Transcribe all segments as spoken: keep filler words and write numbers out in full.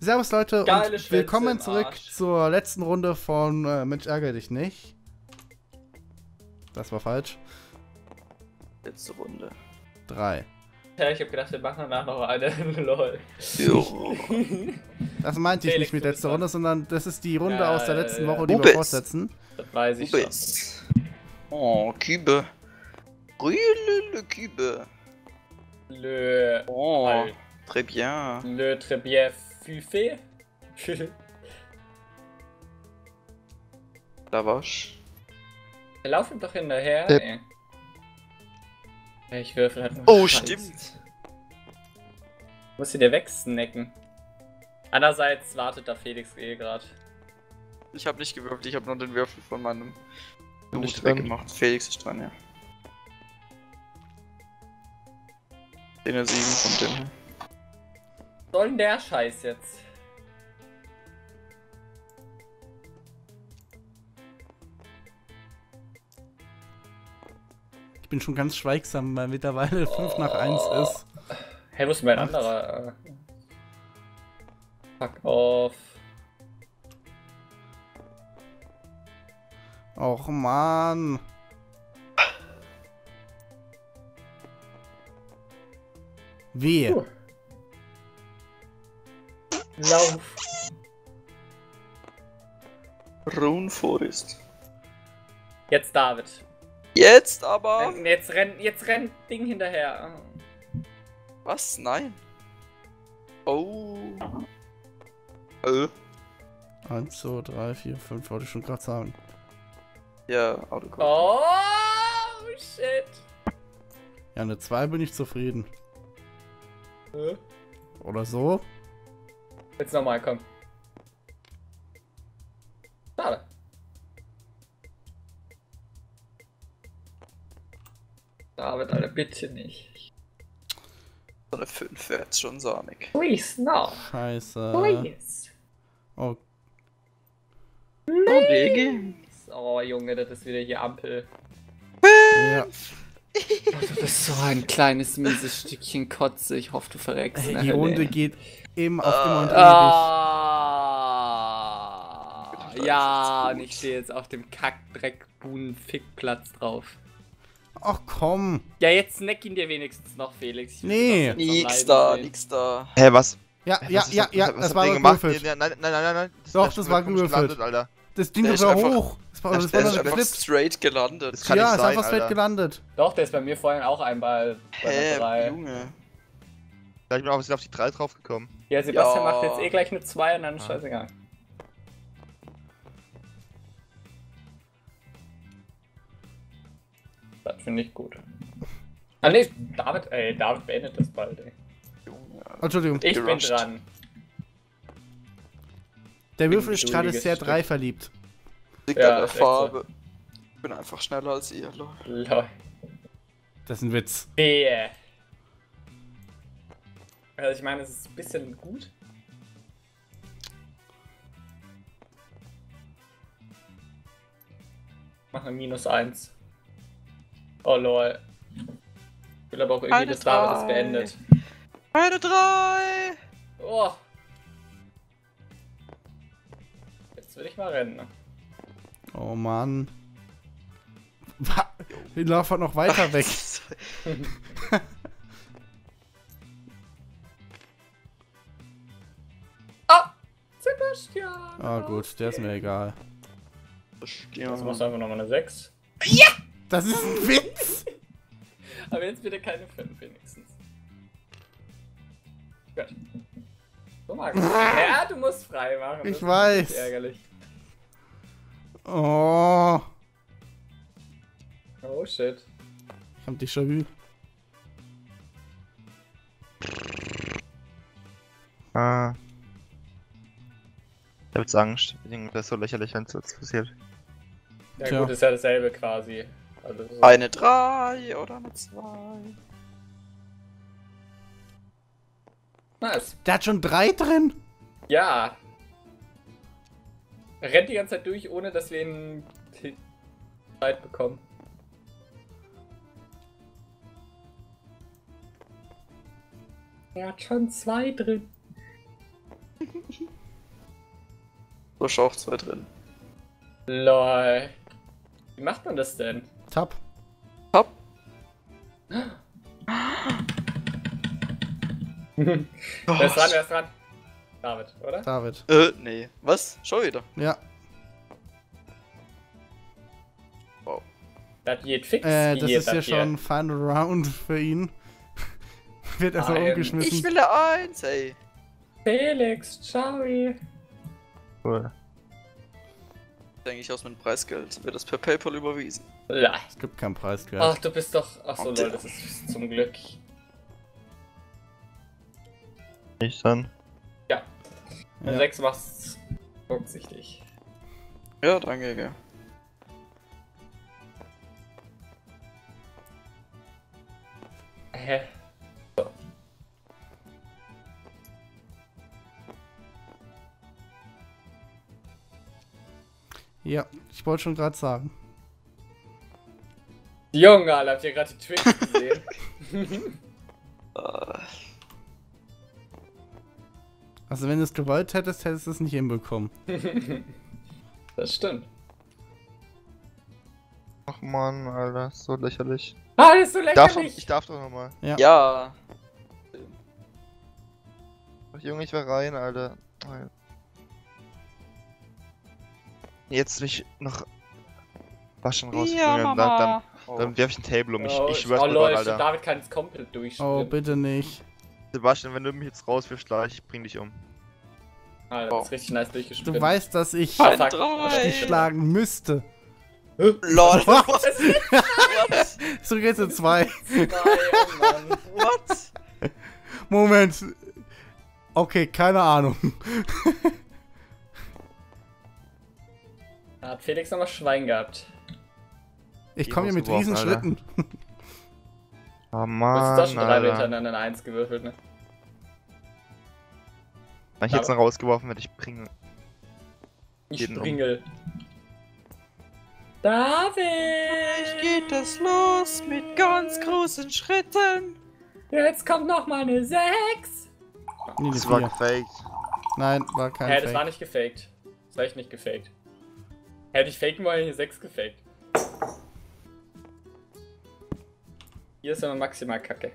Servus Leute Geile und Schwänze willkommen im zurück Arsch. zur letzten Runde von äh, Mensch, ärgere dich nicht. Das war falsch. Letzte Runde. Drei. Ja, ich hab gedacht, wir machen danach noch eine. Lol. Jo. Das meinte ich Felix, nicht mit du bist letzter dran. Runde, sondern das ist die Runde Ja, aus der ja, letzten ja. Woche, die Du wir bist. fortsetzen. Das weiß Du ich schon. bist. Oh, Kübe. Brûle Kübe. Le... Oh, Al- très bien. Le très bien Fufé. Da war's. Wir laufen doch hinterher, Yep. ey. Ja, ich würfel halt nur Oh, Scheiße. stimmt. Muss sie dir wegsnacken. Andererseits wartet da Felix eh gerade. Ich habe nicht gewürfelt, ich habe nur den Würfel von meinem Bin ich Hut dran? weggemacht. Felix ist dran, ja. Den sieben von dem. Was soll denn der Scheiß jetzt? Ich bin schon ganz schweigsam, weil mittlerweile fünf nach eins ist. Hey, wo ist mein Macht's. anderer? Äh, Fuck off. Och man. Wehe. Puh. Lauf. Rune Forest. Jetzt David. Jetzt aber. Renn- Jetzt rennt jetzt rennt Ding hinterher. Was? Nein. Oh. Äh. eins, zwei, drei, vier, fünf, wollte ich schon gerade sagen. Ja, Autocall. Oh shit. Ja, eine zwei bin ich zufrieden. Hä? Oder so. Jetzt nochmal, komm. Schade. David, Alter, bitte nicht. So eine fünf wäre jetzt schon sahnig. Please, no. Scheiße. Please. Oh, Oh, Wege. Oh, Junge, das ist wieder hier Ampel. ja. Du bist so ein kleines, mieses Stückchen Kotze. Ich hoffe, du verreckst. Ey, in die der Runde Hölle. geht immer auf immer und ewig. Ah, ja, und ich stehe jetzt auf dem Kack-Dreck-Buhn-Fick-Platz drauf. Ach komm. Ja, jetzt snack ihn dir wenigstens noch, Felix. Ich will Nee. das jetzt noch Nix leiden da, sehen. nix da. Hä, was? Ja, Hä, ja, was ist ja, das- ja, was das habt war ihr gemacht? gewürfelt. Nee, Nein, nein, nein, nein, nein. Doch, ist das schon war komisch gewürfelt. gelandet, Alter. Das Ding Der ist ist war einfach- hoch. Das war, der das ist war Der noch ist einfach geflippt. straight gelandet. Das kann Ja, nicht ist sein, einfach straight Alter. gelandet. Doch, der ist bei mir vorhin auch einmal bei der Hä, drei. Junge. Da ich bin auch auf die drei draufgekommen. Ja, Sebastian Ja. macht jetzt eh gleich eine zwei und dann ist Ah. scheißegal. Das finde ich gut. Ah ne, David, ey, David beendet das bald, ey. Junge. Entschuldigung. Ich bin Gerusht. dran. Der bin Würfel ist ein gerade geduldiges sehr Stück. drei verliebt. Liegt Ja, an der ist echt so. Farbe. Ich bin einfach schneller als ihr, lol. Lol. Das ist ein Witz. Wehe. Also ich meine, es ist ein bisschen gut. Mach eine minus eins. Oh lol. Ich will aber auch irgendwie, Eine dass David das drei. beendet. Eine drei! Oh. Jetzt will ich mal rennen. Ne? Oh Mann. Wa- Wir laufen noch weiter weg. Ah! Sebastian! Ah gut, der ist mir egal. Jetzt machst du einfach nochmal eine sechs. Das ist ein Witz! Aber jetzt bitte keine fünf wenigstens. Gut. So mag ich. Ja, du musst frei machen. Ich das weiß. Ist nicht ärgerlich. Oh. Oh shit. Ich hab dich schon. Ah. Ich hab jetzt Angst. Das ist so lächerlich, wenn es jetzt passiert. Ja Tja. gut, ist ja dasselbe quasi. Also so. Eine drei oder eine zwei. Nice. Der hat schon drei drin. Ja. Er rennt die ganze Zeit durch, ohne dass wir ihn T- Zeit bekommen. Er hat schon zwei drin. Da ist auch zwei drin. Lol. Wie macht man das denn? Tab. Hopp. Wer ist dran, wer ist dran? David, oder? David. Äh, nee. Was? Schon wieder? Ja. Das geht fix. Äh, das hier, ist ja schon Final Round für ihn. Wird erstmal Nein. umgeschmissen. Ich will da eins, ey. Felix, ciao. Cool. Denke ich aus mit Preisgeld. Wird das per PayPal überwiesen? Ja. Es gibt keinen Preisgeld. Ach, du bist doch. Ach so, Und lol, der- das ist zum Glück. Nicht dann. Ja. Ja. sechs machst rücksichtlich. Ja, danke, gell. Hä? Ja, ich wollte schon gerade sagen. Junge, Alter, habt ihr gerade die Tricks gesehen? Äh, Also wenn du es gewollt hättest, hättest du es nicht hinbekommen. Das stimmt. Ach man, Alter, so lächerlich. Ah, das ist so Ich darf, doch, lächerlich! ich darf doch nochmal. Ja. ja. Ach, Junge, ich will rein, Alter. Alter. Jetzt mich noch waschen rausbringen, dann, dann, Oh. dann werf ich ein Table um. Ich, Oh, ich schwör's oh mir lol, Gott, stimmt, Alter. David kann es komplett durchspielen. Oh, bitte nicht. Sebastian, wenn du mich jetzt rauswirfst, gleich, ich bring dich um. Alter, das ist richtig nice durchgespielt. Du weißt, dass ich Ah, Ein fuck. Drei. dich schlagen müsste. LOL. Was? So geht's in zwei. Nein, oh Mann. What? Moment. Okay, keine Ahnung. Da hat Felix nochmal Schwein gehabt. Ich Die komme hier mit rausgeworfen, riesen Alter. Schritten. Oh Du hast Mann, doch schon drei Alter. hintereinander eine eins gewürfelt, ne? Wenn ich jetzt noch rausgeworfen werde, ich bringe. Ich Jeden um. springel. David! Geht es los mit ganz großen Schritten? Jetzt kommt noch mal eine sechs. Nee, eine Das war vier. gefaked. Nein, war kein Hä, das war Fake. nicht gefaked. Das war echt nicht gefaked. Hätte ich faken wollen, eine sechs gefaked. Hier ist immer maximal kacke.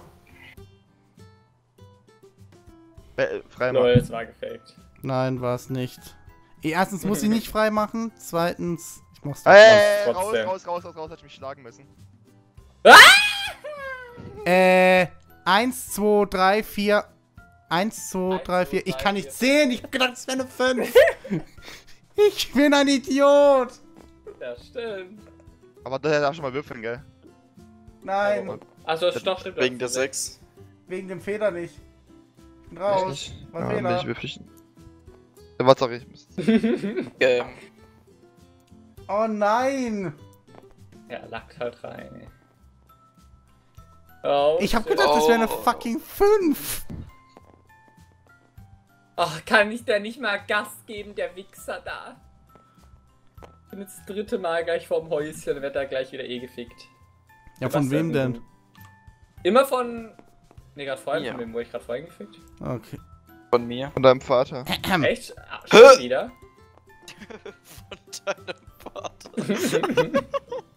Äh, frei Lol, machen. es war gefaked. Nein, war es nicht. Eh, Erstens muss ich nicht frei machen. Zweitens, ich mach's doch. Ey, raus, trotzdem. raus, raus, raus, raus, hätte ich mich schlagen müssen. Äh, eins, zwei, drei, vier. eins, zwei, Eins, drei, zwei, vier. Ich drei, kann nicht vier. zählen. Ich hab gedacht, es wäre eine fünf. Ich bin ein Idiot. Ja, stimmt. Aber der darf schon mal würfeln, gell? Nein, Achso, stopp, stimmt. Wegen der das ist sechs. wegen dem Fehler nicht. Ich bin raus. Echt? War Ja, Fehler. nicht wirklich. Ja, was sorry, ich muss. Ähm, Oh nein. Ja, lackt halt rein, ey. Oh, Ich hab shit. gedacht, das wäre eine Oh. fucking fünf. Ach, kann ich der nicht mal Gas geben, der Wichser da? Ich bin jetzt das dritte Mal gleich vorm Häuschen, wird er gleich wieder eh gefickt. Ja, von wem Sebastian, denn? Immer von. Ne, gerade vorhin, Ja. von wem wurde ich gerade vorhin gefickt? Okay. von mir. Von deinem Vater. Echt? Ah, schon wieder? Von deinem Vater.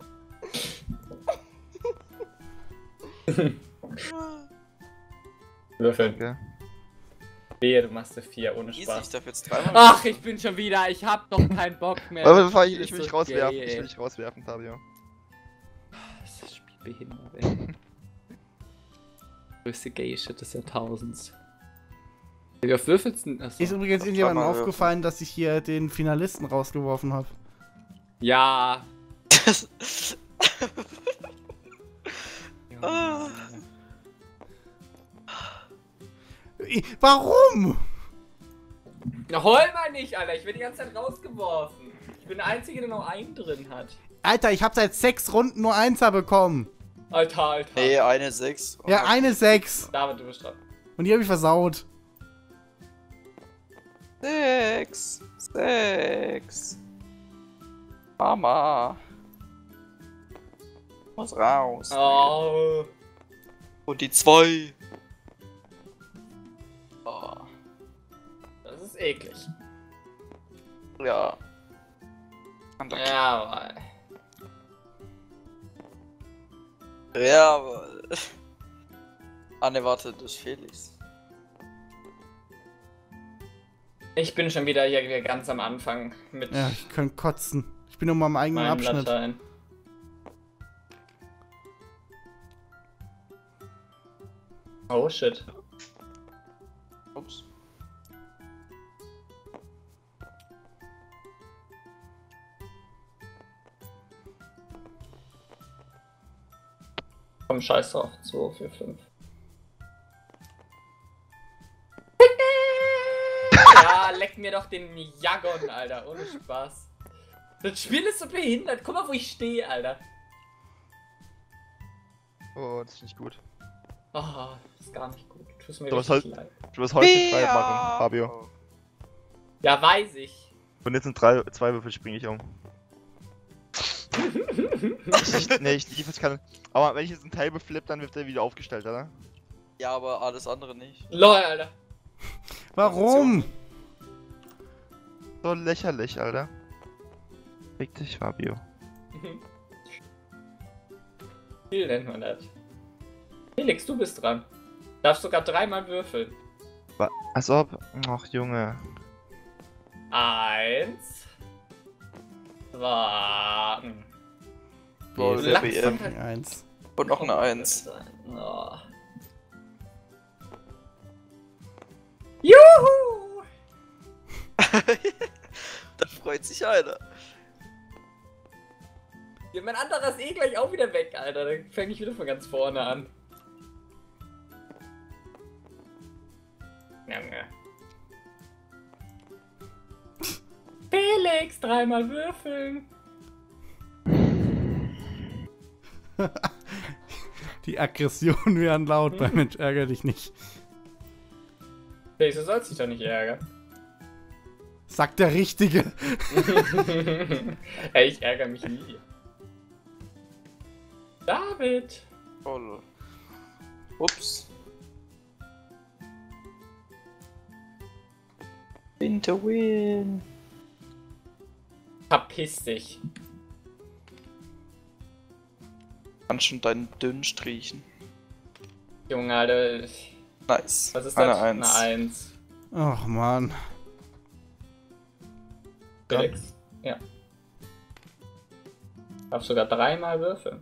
Würfeln. Okay. Wehe, du machst eine vier ohne Easy, ich Spaß. darf jetzt dreimal. Ach, ich bin schon wieder. Ich hab doch keinen Bock mehr. Aber Das bevor ich, Spiel ich will ist dich so rauswerfen. gay, Ich will ey. dich rauswerfen, Fabio. Das ist das Spiel behindert, ey. Größte Gay-Shit des Jahrtausends. Wie oft würfelst du denn? Achso. Ist übrigens irgendjemandem mal aufgefallen, dass ich hier den Finalisten rausgeworfen habe. Ja. Ah. Warum? Na, hol mal nicht, Alter. Ich werde die ganze Zeit rausgeworfen. Ich bin der Einzige, der noch einen drin hat. Alter, ich habe seit sechs Runden nur Einser bekommen. Alter, Alter. Nee, eine sechs. Ja, eine sechs. David, du bist dran. Und die habe ich versaut. Sechs. Sechs. Mama. Muss raus. Oh. Und die zwei. Oh. Das ist eklig. Ja. Unlucky. Jawohl. Jawohl. Ah ne, warte, das ist Felix. Ich bin schon wieder hier wieder ganz am Anfang mit Ja, ich kann kotzen. Ich bin nur mal im eigenen meinem Abschnitt. Latein. Oh shit. Ups. Komm, scheiß drauf. zwei, vier, fünf. Ja, leck mir doch den Jagon, Alter. Ohne Spaß. Das Spiel ist so behindert. Guck mal, wo ich stehe, Alter. Oh, das ist nicht gut. Oh, das ist gar nicht gut. Tut mir Du hast richtig halt- leid. Du wirst heute frei Ja. machen, Fabio. Ja, weiß ich. Und jetzt sind drei, zwei Würfel springe ich um. ich, ich, nee, ich lief jetzt keine. Aber wenn ich jetzt einen Table flip, dann wird der wieder aufgestellt, oder? Ja, aber alles andere nicht. Lol, Alter. Warum? So lächerlich, Alter. Fick dich, Fabio. Viel nennt man das. Felix, du bist dran. Darfst sogar dreimal würfeln. Wa- Als ob. Ach, Junge. Eins. Zwei. hm. Lol, B der Lachs. B M. fucking eins. Und noch eine Eins. Oh. Juhu! Da freut sich einer. Ja, mein anderer ist eh gleich auch wieder weg, Alter. Dann fange ich wieder von ganz vorne an. Junge. Felix, dreimal würfeln. Die Aggressionen werden laut bei Mensch, ärger dich nicht. Felix, du sollst dich doch nicht ärgern. Sagt der Richtige. Ey, ich ärgere mich nie. David! Oh, lol. Ups. Winter Win. Verpiss dich. Kannst schon deinen Dünst riechen. Junge, Alter. Nice. Was ist eine das? Eins. Eine Eins. Ach man. Felix? Ja. Darf sogar dreimal würfeln.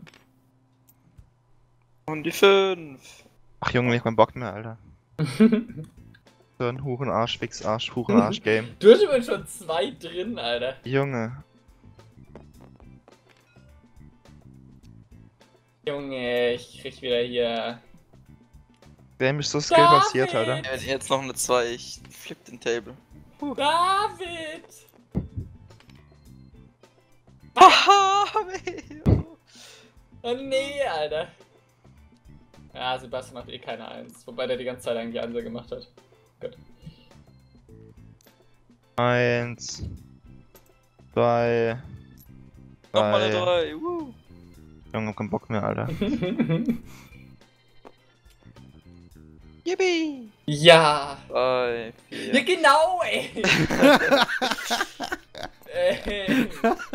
Und die fünf. Ach, Junge, ich hab keinen Bock mehr, Alter. So ein Hurenarsch, Wichsarsch, Hurenarsch-Game. Du hast immer schon zwei drin, Alter. Junge. Junge, ich krieg wieder hier. Game ist so skillbasiert, David! Alter. Ja, jetzt noch eine zwei. Ich flip den Table. David! Haha! Oh nee, Alter. Ja, Sebastian macht eh keine Eins. Wobei der die ganze Zeit eigentlich Einser gemacht hat. Gut. Eins. Zwei. Nochmal eine Drei. drei. Woo. Junge, hab keinen Bock mehr, Alter. Yippie! Ja! Drei, Ja, vier. genau, ey! ey.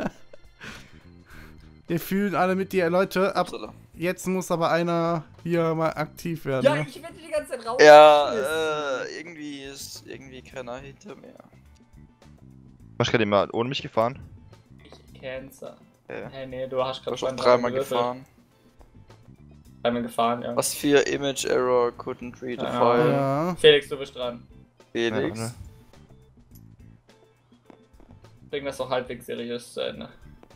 Wir fühlen alle mit dir, Leute. Ab Upsala. jetzt muss aber einer hier mal aktiv werden. Ja, ne? ich werde die ganze Zeit raus. Ja, äh, irgendwie ist irgendwie keiner hinter mir. Warst du gerade immer ohne mich gefahren? Ich Cancer. Ja. Hey, nee, du hast Ich gerade bin schon dreimal gefahren. Dreimal gefahren, ja. Was für Image Error, couldn't read a Ja. file. Ja. Felix, du bist dran. Felix. Ja, ne? Bring das doch halbwegs seriös zu Ende.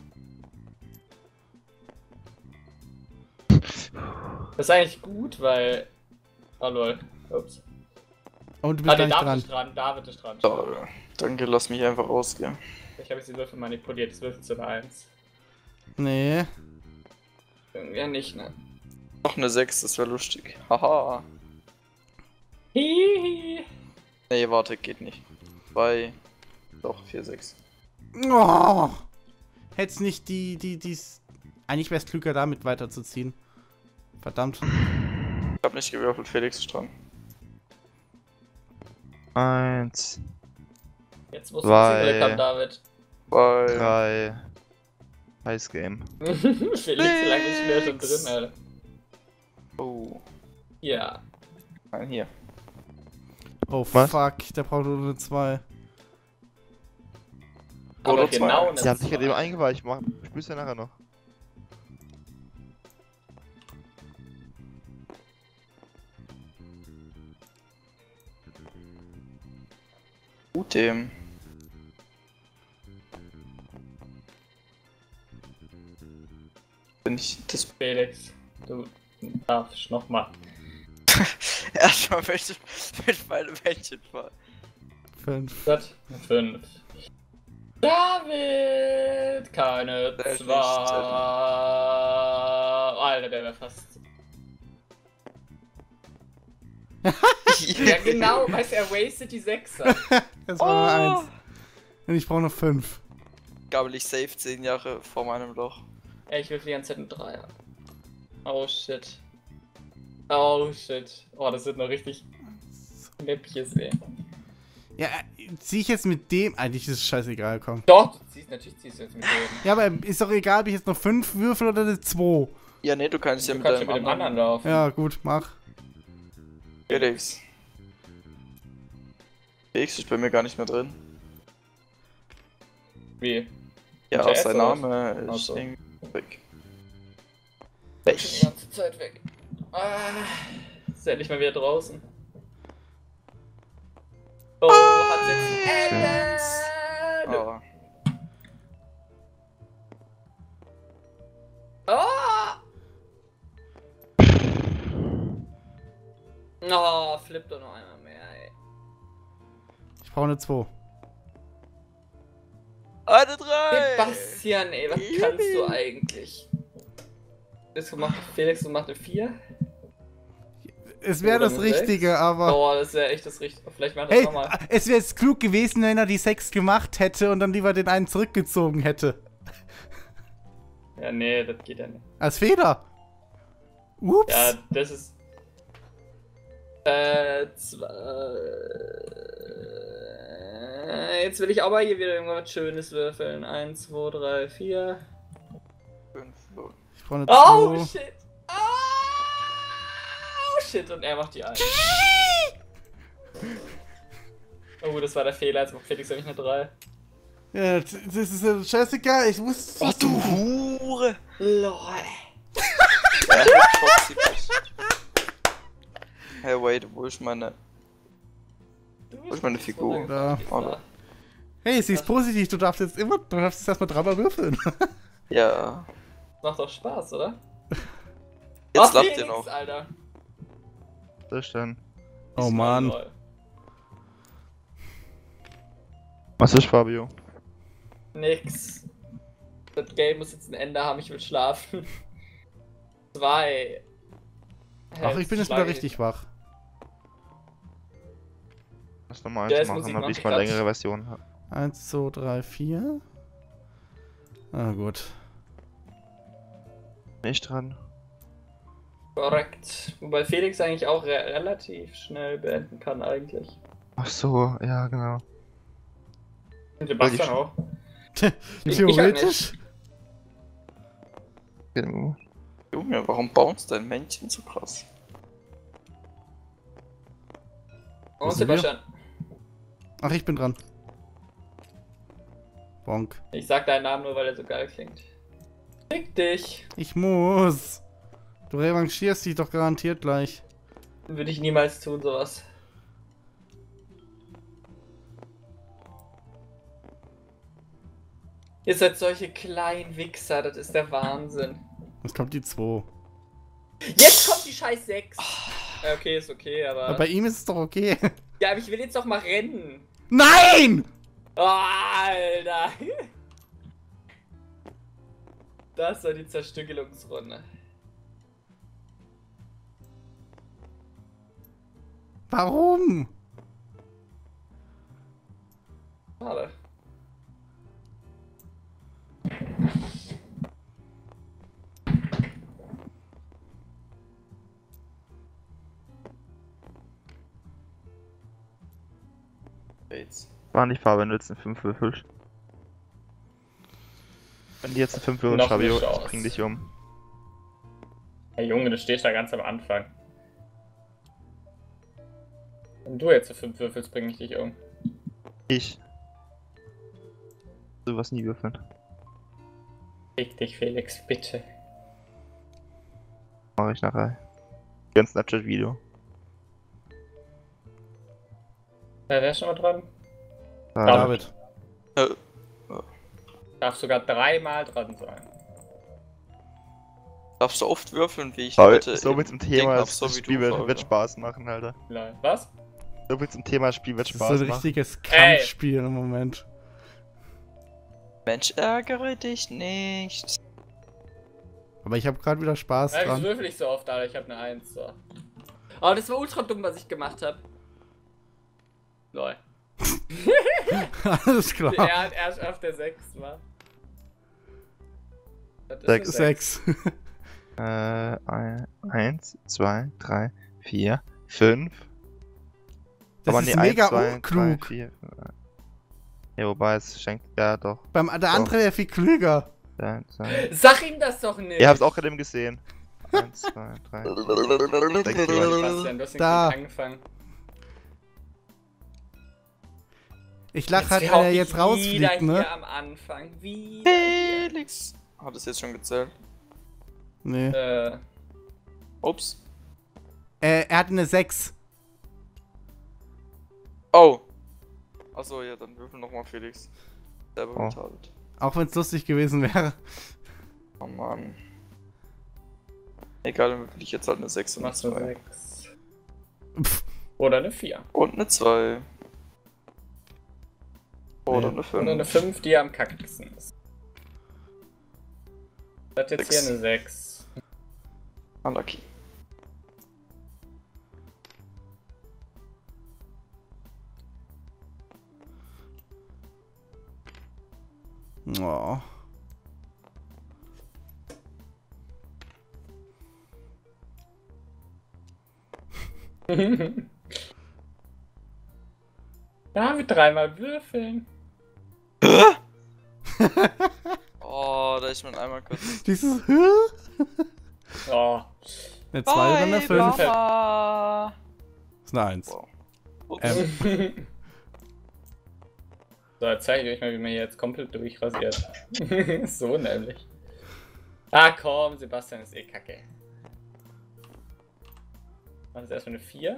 Das ist eigentlich gut, weil. Oh lol. Ups. Und du Ah, bist der gar David nicht ist dran. dran. David ist dran. Toll. Danke, lass mich einfach rausgehen. Ich habe jetzt die Würfel manipuliert. Das Würfel zu eine Eins. Nee. Irgendwie nicht, ne? Noch eine sechs, das wäre lustig. Haha. Hihi. Nee, warte, geht nicht. Zwei. Doch, vier, sechs. Oh. Hätt's nicht die, die, die's. Eigentlich wär's klüger, damit weiterzuziehen. Verdammt. Ich hab nicht gewürfelt, Felix ist dran. Eins. Jetzt musst du Zwei. Glück haben, David. Weil. drei. Heiß Game. Felix lag nicht mehr schon drin, Alter. Oh. Ja. Nein, hier. Oh Was? fuck, der braucht nur eine zwei. Aber Oder zwei. genau eine Sie haben sich ja zwei. eben eingeweicht. Ich mach, ich spiel's ja nachher noch. Gut dem. Bin ich das. Felix, du darfst nochmal. Erstmal welche mit meinem Männchen fahren. Fünf. Gut, fünf. David! Keine Sehr zwei. Alter, der wäre fast. Ja, genau, weißt du, er wasted die Sechser. Das war nur Oh. eins. Und ich brauche noch fünf. Gabel ich safe zehn Jahre vor meinem Loch. Ey, ich will die ganze Zeit einen Dreier. Oh shit. Oh shit. Oh, das wird noch richtig läppches, ey. Ja, äh, zieh ich jetzt mit dem. Eigentlich ist es scheißegal, komm. Doch, du ziehst, natürlich ziehst du jetzt mit dem. Ja, aber ist doch egal, ob ich jetzt noch fünf würfel oder eine zwei. Ja, nee, du kannst ja Du mit kannst ja deinem mit dem anderen laufen. Ja, gut, mach. Felix. Felix ist bei mir gar nicht mehr drin. Wie? Ja, Unter auch S sein oder Name ist Ach so. irgendwie weg. Ich bin die ganze Zeit weg. Ah, ist endlich mal wieder draußen. Oh, hat jetzt ein Ende. Oh. Oh! Oh, flip doch noch einmal mehr, ey. Ich brauche eine zwei. Eine drei! Sebastian, ey, was Juppie. kannst du eigentlich? Felix, du machst, Felix, du machst eine vier? Es wäre Oder das eine sechs? Richtige, aber. Oh, das wäre echt das Richtige. Vielleicht mach das Hey, nochmal. es wäre jetzt klug gewesen, wenn er die sechs gemacht hätte und dann lieber den einen zurückgezogen hätte. Ja, nee, das geht ja nicht. Als Fehler. Ups. Ja, das ist. Äh, zwei. Jetzt will ich aber hier wieder irgendwas Schönes würfeln. eins, zwei, drei, vier. Fünf. Ich brauche eine Oh zwei. shit! Oh shit! Und er macht die eins. Oh, das war der Fehler. Jetzt macht Felix nämlich eine drei. Ja, das das ist ja scheißegal. Ich muss. Oh, du Hure! Lol. Ja, Foxy bist. Hey, wait, wo ist meine. Wo ist meine Figur? Da. Oh, Hey, sie ist positiv. Du darfst jetzt immer. Du darfst jetzt erstmal dreimal würfeln. ja. Macht doch Spaß, oder? Jetzt Oh, lacht Felix, ihr noch. Alter. Was ist denn? Oh Mann. Lol. Was ist Fabio? Nix. Das Game muss jetzt ein Ende haben, ich will schlafen. Zwei. Ach, ich bin jetzt wieder richtig wach. Das nochmal Ja, eins ist machen, Musik damit macht ich mal grad. längere Version habe. Eins, zwei, drei, vier. Ah, gut. Nicht dran. Korrekt. Wobei Felix eigentlich auch re relativ schnell beenden kann, eigentlich. Ach so, ja, genau. Und Sebastian auch. Ich- Theoretisch. Genau. Junge, warum bounce dein Männchen so krass? Und sind wir? Sebastian. Ach, ich bin dran. Bonk. Ich sag deinen Namen nur, weil er so geil klingt. Fick dich. Ich muss. Du revanchierst dich doch garantiert gleich. Würde ich niemals tun, sowas. Ihr seid solche kleinen Wichser, das ist der Wahnsinn. Jetzt kommt die zwei. Jetzt kommt die scheiß sechs. Ja, okay, ist okay, aber... Aber bei ihm ist es doch okay. Ja, aber ich will jetzt doch mal rennen. Nein! Oh, Alter. Das war die Zerstückelungsrunde. Warum? Schade. Bates. War nicht fair, wenn du jetzt eine fünf würfelst. Wenn die jetzt eine fünf würfelst, Noch eine Fabio, Chance. ich bring dich um. Hey Junge, du stehst da ganz am Anfang. Wenn du jetzt eine fünf würfelst, bring ich dich um. Ich. Du was nie würfeln. Fick dich, Felix, bitte. Mach ich nachher. Ganz Snapchat-Video. Ja, wer ist schon mal dran? David. Darf sogar dreimal dran sein. Darfst du oft würfeln, wie ich Aber heute so im mit dem Ding Thema, hab, das, so das wie Spiel du, wird, Fabio. wird Spaß machen, Alter. Nein. Was? So mit dem Thema, das Spiel wird Das ist so Spaß ein machen. richtiges Ey. Kampfspiel im Moment. Mensch, ärgere dich nicht. Aber ich habe gerade wieder Spaß Ja, wieso dran. würfel ich so oft, Alter? Ich hab eine eins. So. Aber das war ultra dumm, was ich gemacht habe. Lol. Alles klar. Er hat erst auf der sechs war. Das ist Sechs. eine Sechs. Äh, ein, eins, zwei, drei, vier, fünf. Das ist nee, mega eins, zwei, drei, unklug. vier, fünf. Ja, wobei es schenkt. Ja, doch. Beim, der andere wäre viel klüger. Ja, zwei. Sag ihm das doch nicht! Ihr habt es auch gerade eben gesehen. eins, zwei, drei, vier, sechs, sieben. Bastian, du hast den Da. Krieg angefangen. Ich lach Jetzt halt, hau wenn er ich jetzt wieder rausfliegt, ne? hier am Anfang. Wieder hier. Felix. Hat es jetzt schon gezählt? Nee. Äh, Ups. Äh, er hat eine sechs. Oh. Achso, ja, dann würfel nochmal Felix. Selber Oh. retarded. Auch wenn es lustig gewesen wäre. Oh Mann. Egal, dann würfel ich jetzt halt eine sechs du und eine machst eine zwei. sechs. Pff, Oder eine vier. Und eine zwei. Oder Nee. eine fünf. Oder eine fünf, die am kackigsten ist. Das hat jetzt Sechs. hier eine sechs. Unlucky. oh. David, dreimal würfeln. Oh, da ist man einmal kurz. Dieses Oh. eine zwei oder eine fünf. Mama. Ist eine eins. Wow. Ups. Ähm, So, jetzt zeige ich euch mal, wie man hier jetzt komplett durchrasiert. So nämlich. Ah komm, Sebastian ist eh kacke. War das erstmal eine vier?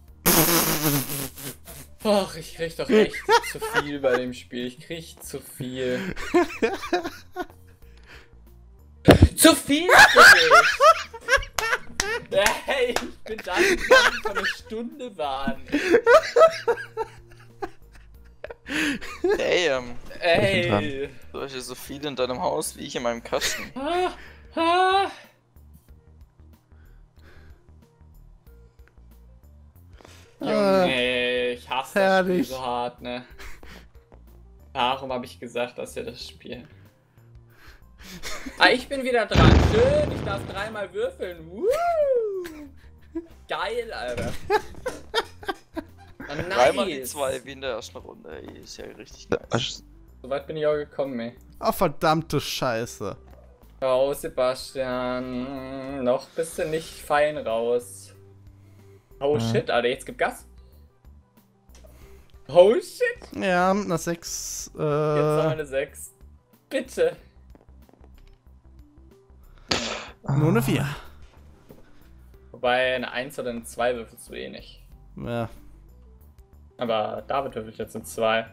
Ach, ich krieg doch echt zu viel bei dem Spiel. Ich krieg zu viel. Zu viel für dich! Hey, ich bin da gekommen von einer Stunde waren. Hey, ähm, Ey. solche so viele in deinem Haus wie ich in meinem Kasten. Ah, ah. Junge, ich hasse das herrlich. Spiel so hart, ne? Warum habe ich gesagt, dass wir das spielen? Ah, ich bin wieder dran. Schön, ich darf dreimal würfeln. Woo! Geil, Alter. Oh, nice. Dreimal die zwei wie in der ersten Runde. Ey, ist ja richtig nice. Ach, So weit bin ich auch gekommen, ey. oh, verdammte Scheiße. Oh, Sebastian. Noch bist du nicht fein raus. Oh shit, Alter, jetzt gibt Gas. Oh shit. Ja, mit einer sechs. Jetzt haben wir Äh, eine sechs. Bitte. nur eine vier. Wobei eine eins oder eine zwei würfelst du eh nicht. Ja. Aber David würfelt jetzt eine zwei.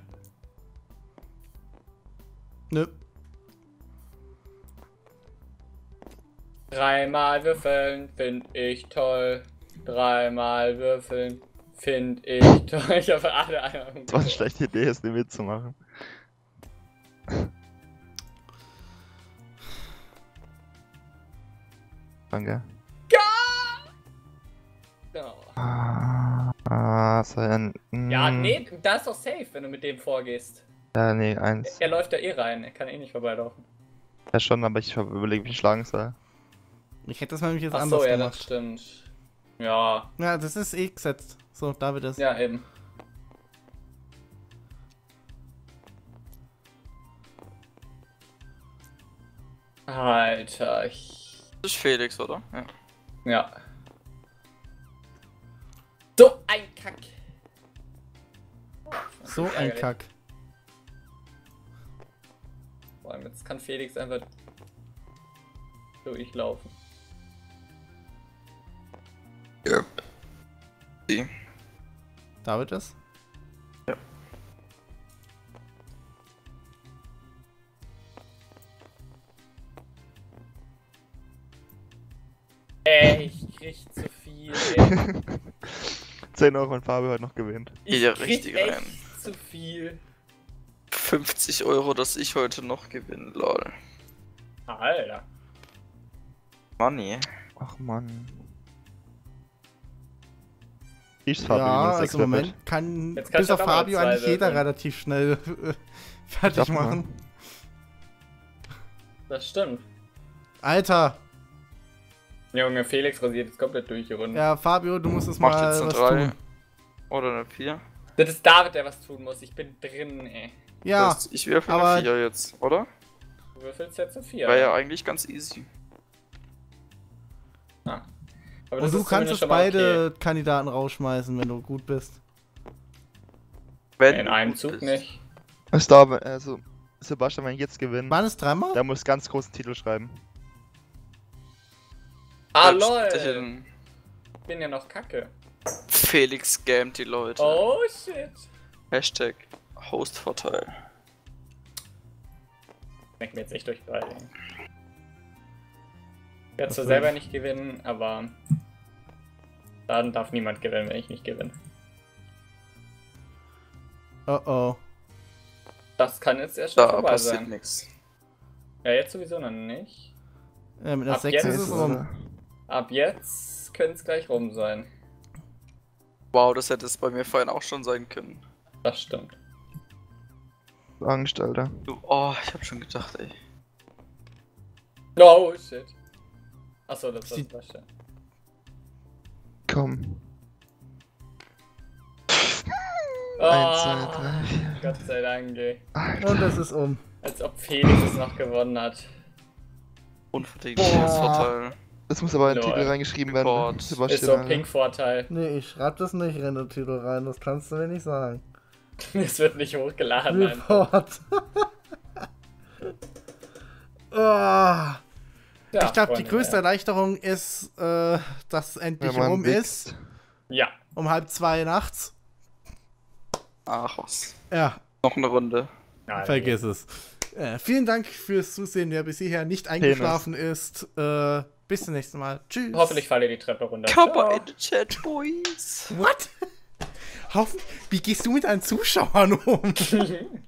Nö. Dreimal würfeln, find ich toll. Dreimal würfeln, find ich toll. Ich habe alle einmal. das war eine schlechte Idee, es nicht mitzumachen. Danke. Genau. Ah, so ein. Ja, mm, nee, da ist doch safe, wenn du mit dem vorgehst. Ja, nee, eins. Er läuft da eh rein, er kann eh nicht vorbeilaufen. Ja, schon, aber ich überlege, wie ich schlagen soll. Ich hätte das mal nämlich jetzt Ach anders so, ja, gemacht. das stimmt. Ja, Ja, das ist eh gesetzt. So, David ist. ja, eben. Alter, ich... Das ist Felix, oder? Ja. Ja. So ein Kack. So ein Ärgerlich. Kack. Vor allem, jetzt kann Felix einfach durchlaufen. Ja. Die. David ist? Ja. Ey, ich krieg zu viel. Ey. zehn Euro, wenn Fabio heute noch gewinnt. Ich Ja, krieg richtig echt rein. zu viel. fünfzig Euro, dass ich heute noch gewinne, lol. Alter. Money. Ach Mann. Ich Fabio Ja, minus sechs also im Moment Level. kann Jetzt kannst bis du auf doch mal Fabio zwei eigentlich jeder würfeln. relativ schnell äh, fertig Schaff mal. machen. Das stimmt. Alter, Junge, Felix rasiert jetzt komplett durch die Runde. ja, Fabio, du musst es Macht mal jetzt eine was drei. tun. Oder eine vier. Das ist David, der was tun muss. Ich bin drin, ey. Ja, Das heißt, ich würfel aber- eine vier jetzt, oder? Du würfelst jetzt eine vier. War ja eigentlich ganz easy. Ah. Aber und das du ist kannst zumindest jetzt schon mal beide okay. Kandidaten rausschmeißen, wenn du gut bist. Wenn In du einem gut Zug bist. nicht. Es darf, also, Sebastian, wenn ich jetzt gewinne, Waren es dreimal? der muss ganz großen Titel schreiben. Ah, Selbst lol. dahin. Ich bin ja noch kacke. Felix scammt die Leute. Oh, shit. Hashtag Hostvorteil. Denk mir jetzt echt durch beide. Ich werde Was zwar will selber ich? nicht gewinnen, aber dann darf niemand gewinnen, wenn ich nicht gewinne. Oh oh. Das kann jetzt erst schon Da vorbei passiert sein. nichts. Ja, jetzt sowieso noch nicht. Ja, mit einer Ab sechs jetzt ist es ist rum. Ab jetzt könnte es gleich rum sein. Wow, das hätte es bei mir vorhin auch schon sein können. Das stimmt. Angst, Alter. Du, oh, ich hab schon gedacht, ey. Oh, shit. Achso, das war Sie- das schön. Komm. Oh, Eins, zwei, drei, vier. Gott sei Dank, ey. Und es ist um. Als ob Felix es noch gewonnen hat. Unverdient Boah. Hostvorteil. Das muss aber in den Lol. Titel reingeschrieben werden. Gott. Sebastian, Ist so Alter. Pink-Vorteil. Nee, ich schreib das nicht in den Titel rein, das kannst du mir nicht sagen. Es wird nicht hochgeladen. einfach. Report. oh. Ja, Ich glaube, die Freunde, größte ja. Erleichterung ist, äh, dass es endlich Wenn man rum wächst. ist. Ja. Um halb zwei nachts. Ach was. Ja, Noch eine Runde. Nein, vergiss es. Äh, vielen Dank fürs Zusehen, wer bis hierher nicht eingeschlafen ist. Äh, bis zum nächsten Mal. Tschüss. Hoffentlich falle die Treppe runter. Kappa Ciao. in the chat, boys. What? Hoffen, wie gehst du mit deinen Zuschauern um?